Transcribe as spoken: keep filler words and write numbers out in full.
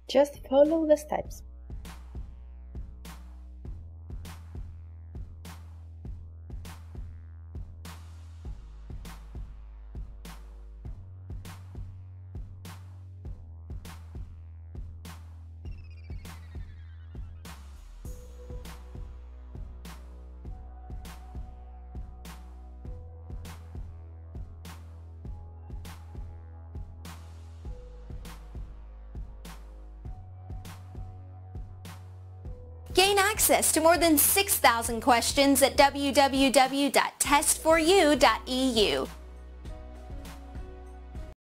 Just follow the steps. Gain access to more than six thousand questions at w w w dot test for you dot e u.